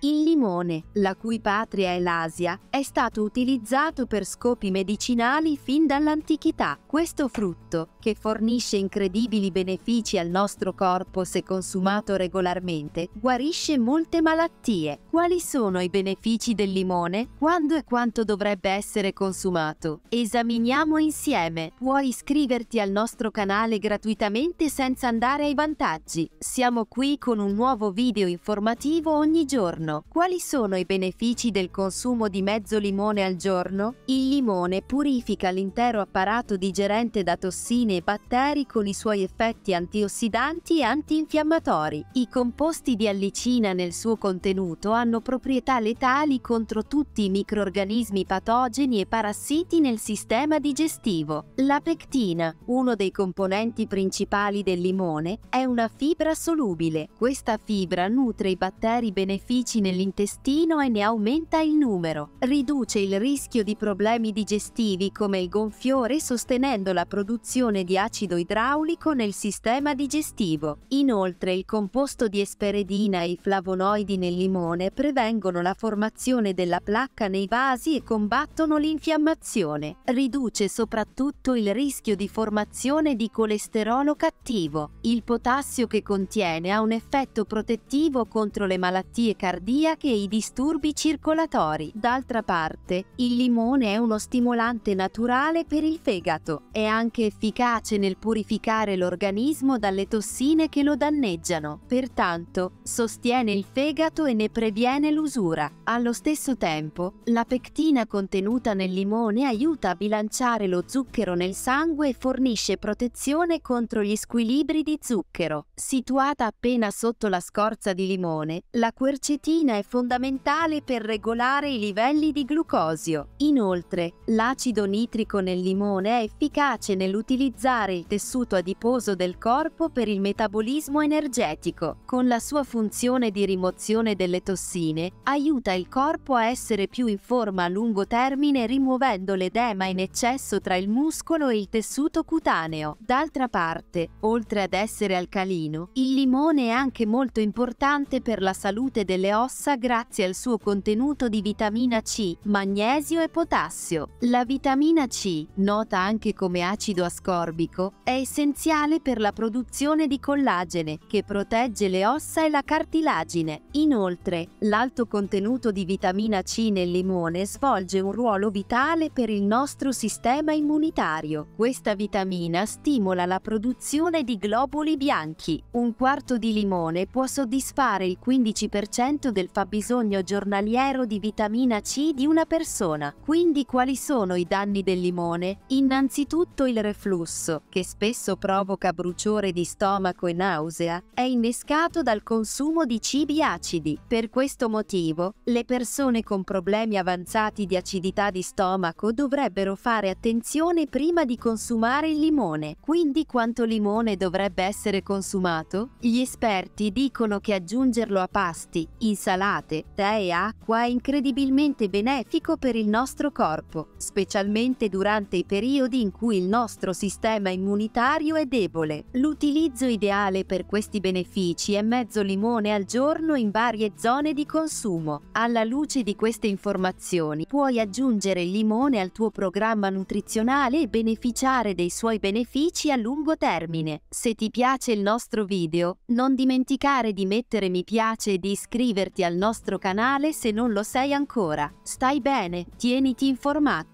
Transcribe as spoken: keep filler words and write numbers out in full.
Il limone, la cui patria è l'Asia, è stato utilizzato per scopi medicinali fin dall'antichità. Questo frutto, che fornisce incredibili benefici al nostro corpo se consumato regolarmente, guarisce molte malattie. Quali sono i benefici del limone? Quando e quanto dovrebbe essere consumato? Esaminiamo insieme. Puoi iscriverti al nostro canale gratuitamente senza andare ai vantaggi. Siamo qui con un nuovo video informativo ogni giorno. Quali sono i benefici del consumo di mezzo limone al giorno? Il limone purifica l'intero apparato digerente da tossine e batteri con i suoi effetti antiossidanti e antinfiammatori. I composti di allicina nel suo contenuto hanno proprietà letali contro tutti i microrganismi patogeni e parassiti nel sistema digestivo. La pectina, uno dei componenti principali del limone, è una fibra solubile. Questa fibra nutre i batteri benefici nell'intestino e ne aumenta il numero. Riduce il rischio di problemi digestivi come il gonfiore sostenendo la produzione di acido idraulico nel sistema digestivo. Inoltre il composto di esperedina e i flavonoidi nel limone prevengono la formazione della placca nei vasi e combattono l'infiammazione. Riduce soprattutto il rischio di formazione di colesterolo cattivo. Il potassio che contiene ha un effetto protettivo contro le malattie cardiache e i disturbi circolatori. D'altra parte, il limone è uno stimolante naturale per il fegato. È anche efficace nel purificare l'organismo dalle tossine che lo danneggiano. Pertanto, sostiene il fegato e ne previene l'usura. Allo stesso tempo, la pectina contenuta nel limone aiuta a bilanciare lo zucchero nel sangue e fornisce protezione contro gli squilibri di zucchero. Situata appena sotto la scorza di limone, la quercetina è fondamentale per regolare i livelli di glucosio. Inoltre, l'acido nitrico nel limone è efficace nell'utilizzare il tessuto adiposo del corpo per il metabolismo energetico. Con la sua funzione di rimozione delle tossine, aiuta il corpo a essere più in forma a lungo termine rimuovendo l'edema in eccesso tra il muscolo e il tessuto cutaneo. D'altra parte, oltre ad essere alcalino, il limone è anche molto importante per la salute delle ossa grazie al suo contenuto di vitamina C, magnesio e potassio. La vitamina C, nota anche come acido ascorbico, è essenziale per la produzione di collagene, che protegge le ossa e la cartilagine. Inoltre, l'alto contenuto di vitamina C nel limone svolge un ruolo vitale per il nostro sistema immunitario. Questa vitamina stimola la produzione di globuli bianchi. Un quarto di limone può soddisfare il quindici per cento del fabbisogno giornaliero di vitamina C di una persona. Quindi quali sono i danni del limone? Innanzitutto il reflusso, che spesso provoca bruciore di stomaco e nausea, è innescato dal consumo di cibi acidi. Per questo motivo, le persone con problemi avanzati di acidità di stomaco dovrebbero fare attenzione prima di consumare il limone. Quindi quanto limone dovrebbe essere consumato? Gli esperti dicono che aggiungerlo a pasti, insalate, tè e acqua è incredibilmente benefico per il nostro corpo, specialmente durante i periodi in cui il nostro sistema immunitario è debole. L'utilizzo ideale per questi benefici è mezzo limone al giorno in varie zone di consumo. Alla luce di queste informazioni, puoi aggiungere il limone al tuo programma nutrizionale e beneficiare dei suoi benefici a lungo termine. Se ti piace il nostro video, non dimenticare di mettere mi piace e di iscriverti al nostro canale se non lo sei ancora. Stai bene, tieniti informato.